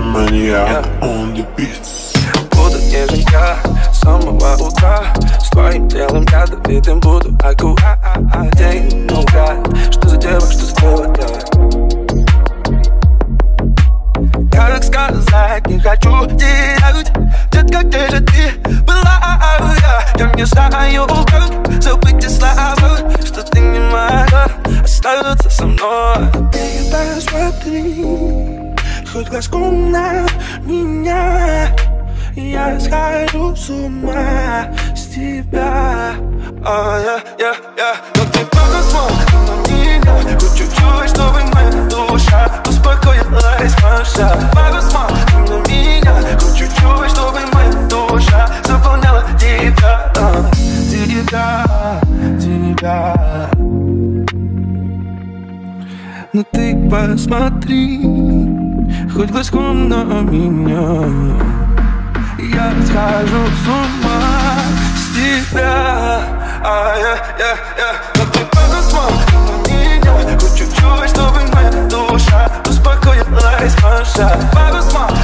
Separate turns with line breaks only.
Maniac on the beat.
Буду нежен я с самого утра. С твоим телом ядовитым буду день наугад. Что за дело, что за дело, Как сказать, не хочу терять. Детка, где же ты была? Я не знаю, как забыть те слова, что ты не моя, остаться со мной. Ты посмотри, хоть глазком на меня. Я схожу с ума с тебя. Но ты посмотри на меня, хоть чуть-чуть, чтобы моя душа успокоилась, маша. Посмотри на меня, хоть чуть-чуть, чтобы моя душа заполняла тебя, тебя. Но ты посмотри, хоть глазком на меня. Я схожу с ума с тебя. Но ты посмотри на меня, хоть чуть-чуть, чтобы моя душа успокоилась, маша. Посмотри